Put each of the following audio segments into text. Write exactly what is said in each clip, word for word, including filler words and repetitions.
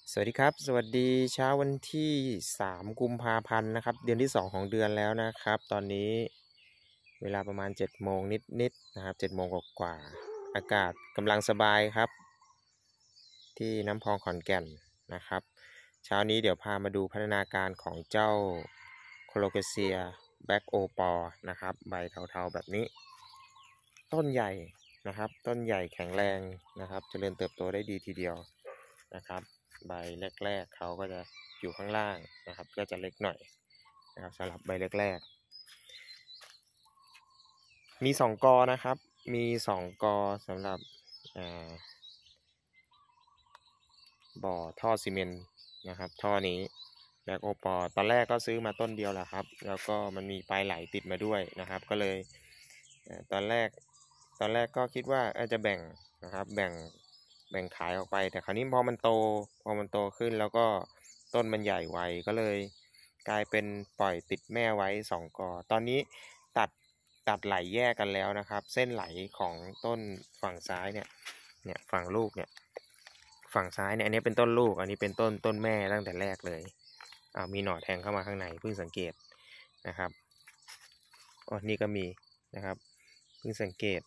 สวัสดีครับสวัสดีเช้าวันที่สามกุมภาพันธ์นะครับเดือนที่สองของเดือนแล้วนะครับตอนนี้เวลาประมาณเจ็ดโมงนิดๆนะครับเจ็ดโมงกว่าๆอากาศกำลังสบายครับที่น้ำพองขอนแก่นนะครับเช้านี้เดี๋ยวพามาดูพัฒนาการของเจ้าโคโลเกเซียแบ็กโอปอนะครับใบเทาๆแบบนี้ต้นใหญ่นะครับต้นใหญ่แข็งแรงนะครับเจริญเติบโตได้ดีทีเดียวนะครับใบแรกๆเขาก็จะอยู่ข้างล่างนะครับก็จะเล็กหน่อยนะครับสำหรับใบแรกๆมีสองกอนะครับมีสองกอสำหรับบ่อท่อซีเมนต์นะครับท่อนี้แบ็กโอปอตอนแรกก็ซื้อมาต้นเดียวแหละครับแล้วก็มันมีปลายไหลติดมาด้วยนะครับก็เลยตอนแรกตอนแรกก็คิดว่าจะแบ่งนะครับแบ่งแบ่งขายออกไปแต่คราวนี้พอมันโตพอมันโตขึ้นแล้วก็ต้นมันใหญ่ไวก็เลยกลายเป็นปล่อยติดแม่ไว้สองกอตอนนี้ตัดตัดไหลแยกกันแล้วนะครับเส้นไหลของต้นฝั่งซ้ายเนี่ยเนี่ยฝั่งลูกเนี่ยฝั่งซ้ายเนี่ยอันนี้เป็นต้นลูกอันนี้เป็นต้นต้นแม่ตั้งแต่แรกเลยอ่ามีหน่อแทงเข้ามาข้างในเพิ่งสังเกตนะครับอ๋อนี่ก็มีนะครับเพิ่งสังเกต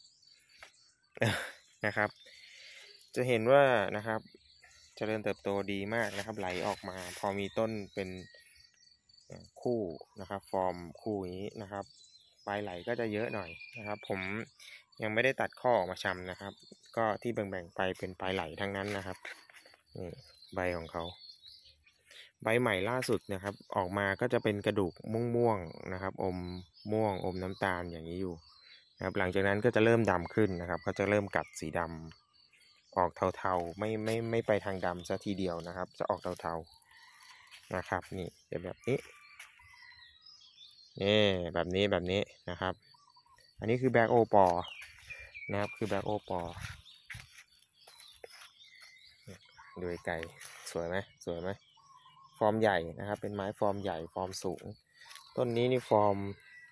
นะครับจะเห็นว่านะครับเจริญเติบโตดีมากนะครับไหลออกมาพอมีต้นเป็นคู่นะครับฟอร์มคู่นี้นะครับปลายไหลก็จะเยอะหน่อยนะครับผมยังไม่ได้ตัดข้อออกมาชำนะครับก็ที่แบ่งๆไปเป็นปลายไหลทั้งนั้นนะครับนี่ใบของเขาใบใหม่ล่าสุดนะครับออกมาก็จะเป็นกระดูกม่วงๆนะครับอมม่วงอมน้ำตาลอย่างนี้อยู่นะครับหลังจากนั้นก็จะเริ่มดำขึ้นนะครับก็จะเริ่มกัดสีดำออกเทาๆไม่ไม่ไม่ไปทางดำซะทีเดียวนะครับจะออกเทาๆนะครับนี่เป็นแบบนี้นี่แบบนี้แบบนี้นะครับอันนี้คือแบ็กโอปอนะครับคือแบ็กโอปอดูไกลสวยไหมสวยไหมฟอร์มใหญ่นะครับเป็นไม้ฟอร์มใหญ่ฟอร์มสูงต้นนี้นี่ฟอร์ม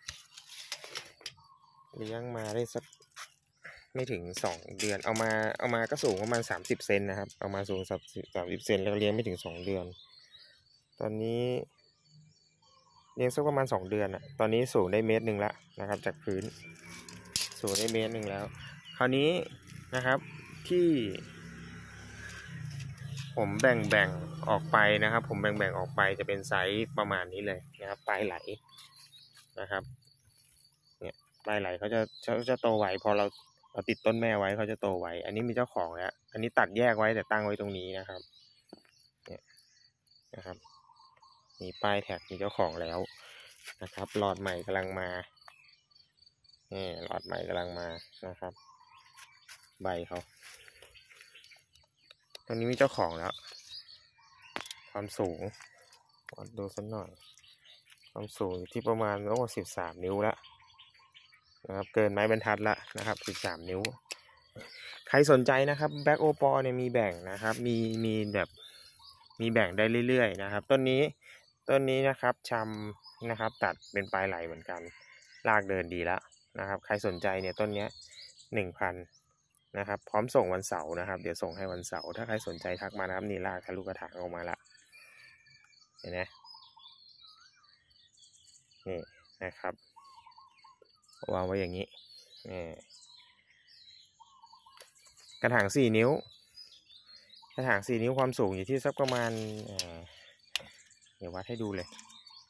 เลี้ยงมาได้สักไม่ถึงสองเดือนเอามาเอามาก็สูงประมาณสามสิบเซนนะครับเอามาสูงสามสิบสามสิบเซนแล้วเลี้ยงไม่ถึงสองเดือนตอนนี้เลี้ยงสักประมาณสองเดือนอ่ะตอนนี้สูงได้เมตรหนึ่งแล้วนะครับจากพื้นสูงได้เมตรหนึ่งแล้วคราวนี้นะครับที่ผมแบ่งแบ่งออกไปนะครับผมแบ่งแบ่งออกไปจะเป็นไซส์ประมาณนี้เลยนะครับปลายไหลนะครับเนี่ยปลายไหลเขาจะเขาจะโตไวพอเราเราติดต้นแม่ไว้เขาจะโตไวอันนี้มีเจ้าของแล้วอันนี้ตัดแยกไว้แต่ตั้งไว้ตรงนี้นะครับเนี่ยนะครับมีป้ายแท็กมีเจ้าของแล้วนะครับหลอดใหม่กำลังมานี่หลอดใหม่กำลังมานะครับใบเขาตอนนี้มีเจ้าของแล้วความสูงดูสักหน่อยความสูงที่ประมาณโอ้สิบสามนิ้วแล้วนะครับเกินไม้บรรทัดละนะครับสิบสามนิ้วใครสนใจนะครับแบ็กโอปอเนี่ยมีแบ่งนะครับมีมีแบบมีแบ่งได้เรื่อยๆนะครับต้นนี้ต้นนี้นะครับชำนะครับตัดเป็นปลายไหลเหมือนกันรากเดินดีแล้วนะครับใครสนใจเนี่ยต้นเนี้ยหนึ่งพันนะครับพร้อมส่งวันเสาร์นะครับเดี๋ยวส่งให้วันเสาร์ถ้าใครสนใจทักมานะครับนี่รากทะลุกระถางออกมาละเห็นไหมนี่นะครับวางไว้อย่างนี้นี่กระถางสี่นิ้วกระถางสี่นิ้วความสูงอยู่ที่สักประมาณเดี๋ยววัดให้ดูเลย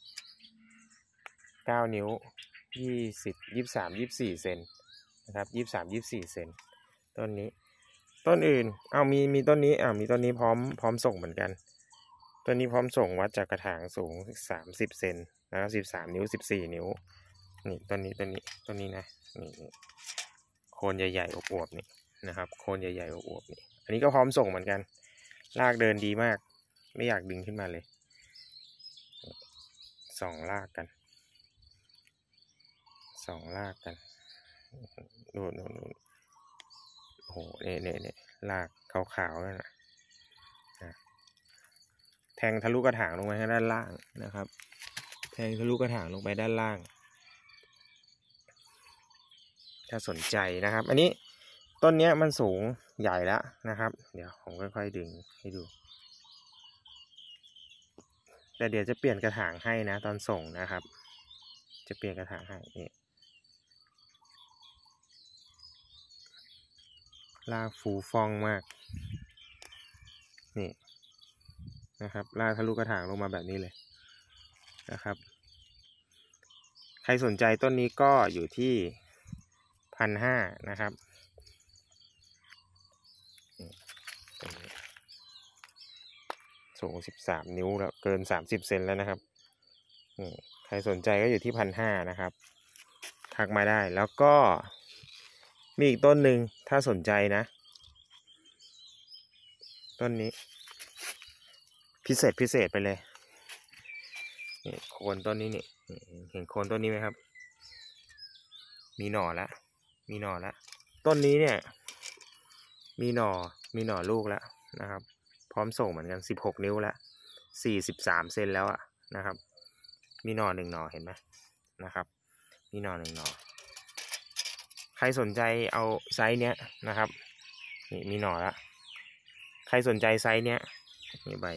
เก้านิ้วยี่สิบยี่สิบสามยี่สิบสี่เซนนะครับยี่สิบสามยี่สิบสี่เซนต้นนี้ต้นอื่นเอามีมีต้นนี้อ่ามีต้นนี้พร้อมพร้อมส่งเหมือนกันต้นนี้พร้อมส่งวัดจากกระถางสูงสามสิบเซนนะครับสิบสามนิ้วสิบสี่นิ้วนี่ต้นนี้ต้นนี้ต้นนี้นะนี่โคนใหญ่ๆอวบๆนี่นะครับโคนใหญ่ๆอวบๆนี่อันนี้ก็พร้อมส่งเหมือนกันรากเดินดีมากไม่อยากดึงขึ้นมาเลยสองรากกันสองรากกันดูดูดูโอ้โหเนี่ยเนี่ยเนี่ยรากขาวๆนั่นนะแทงทะลุกระถางลงไปด้านล่างนะครับแทงทะลุกระถางลงไปด้านล่างถ้าสนใจนะครับอันนี้ต้นนี้มันสูงใหญ่แล้วนะครับเดี๋ยวผมค่อยๆดึงให้ดูแต่เดี๋ยวจะเปลี่ยนกระถางให้นะตอนส่งนะครับจะเปลี่ยนกระถางให้นี่รากฟูฟ่องมากนี่นะครับรากทะลุกระถางลงมาแบบนี้เลยนะครับใครสนใจต้นนี้ก็อยู่ที่พันห้านะครับสูงสิบสามนิ้วแล้วเกินสามสิบเซนแล้วนะครับใครสนใจก็อยู่ที่พันห้านะครับทักมาได้แล้วก็มีอีกต้นหนึ่งถ้าสนใจนะต้นนี้พิเศษพิเศษไปเลยนี่โคนต้นนี้นี่เห็นโคนต้นนี้ไหมครับมีหน่อแล้วมีหน่อแล้วต้นนี้เนี่ยมีหน่อมีหน่อลูกแล้วนะครับพร้อมส่งเหมือนกันสิบหกนิ้วแล้วสี่สิบสามเซนแล้วอะนะครับมีหน่อหนึ่งหน่อเห็นไหมนะครับมีหน่อหนึ่งหน่อใครสนใจเอาไซส์เนี้ยนะครับนี่มีหน่อแล้วใครสนใจไซส์เนี้ยนี่ใบ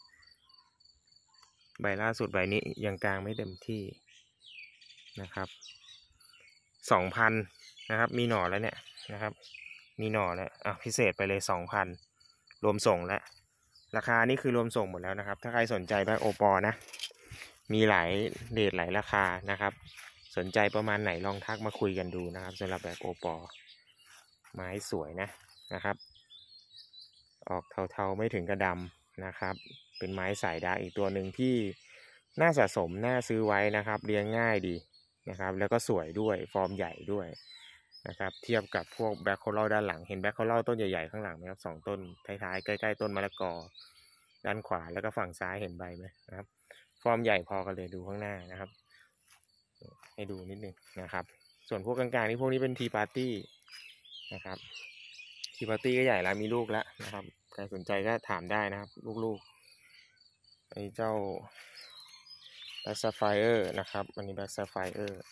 ใบล่าสุดใบนี้ยังกลางไม่เต็มที่นะครับสองพันนะครับมีหน่อแล้วเนี่ยนะครับมีหน่อแล้วอ่ะพิเศษไปเลยสองพันรวมส่งแล้วราคานี่คือรวมส่งหมดแล้วนะครับถ้าใครสนใจแบ็คโอปอนะมีหลายเรทหลายราคานะครับสนใจประมาณไหนลองทักมาคุยกันดูนะครับสำหรับแบ็คโอปอไม้สวยนะนะครับออกเทาๆไม่ถึงกระดำนะครับเป็นไม้สายดาร์กอีกตัวหนึ่งที่น่าสะสมน่าซื้อไว้นะครับเลี้ยงง่ายดีนะครับแล้วก็สวยด้วยฟอร์มใหญ่ด้วยนะครับเทียบกับพวกแบ็คโคลด้านหลังเห็นแบ็คโคลต้นใหญ่ๆข้างหลังไหมครับสองต้นท้ายๆใกล้ๆต้นมะละกอด้านขวาแล้วก็ฝั่งซ้ายเห็นใบไหมนะครับฟอร์มใหญ่พอกันเลยดูข้างหน้านะครับให้ดูนิดนึงนะครับส่วนพวกกลางๆนี่พวกนี้เป็นทีปาร์ตี้นะครับทีปาร์ตี้ก็ใหญ่แล้วมีลูกแล้วนะครับใครสนใจก็ถามได้นะครับลูกๆไอ้เจ้าแบ็คซัฟไฟเออร์นะครับอันนี้แบ็คซัฟไฟเออร์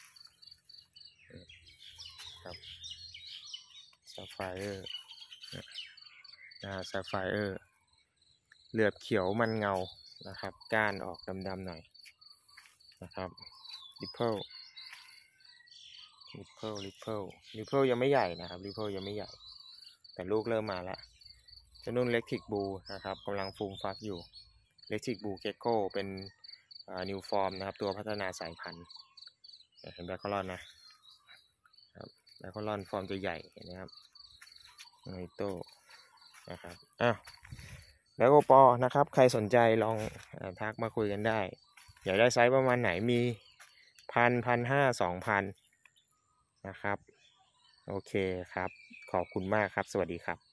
ครับซัฟไฟเออร์นะซัฟไฟเออร์เหลือบเขียวมันเงานะครับก้านออกดำๆหน่อยนะครับริปเปิลริปเปิลริปเปิลริปเปิลยังไม่ใหญ่นะครับริปเปิลยังไม่ใหญ่แต่ลูกเริ่มมาแล้วเจ้านุ่นเล็กทิกบูนะครับกำลังฟูมฟักอยู่เล็กทิกบูเกโก้เป็นนิวฟอร์มนะครับตัวพัฒนาสายพันธุ์เห็นแบคคอลอนนะครับแบคคอลอนฟอร์มจะใหญ่เห็นไหมครับไนโต้นะครับอ้าวแล้วก็ปอนะครับใครสนใจลองทักมาคุยกันได้อยากได้ไซส์ประมาณไหนมีพันพันห้าสองพันนะครับโอเคครับขอบคุณมากครับสวัสดีครับ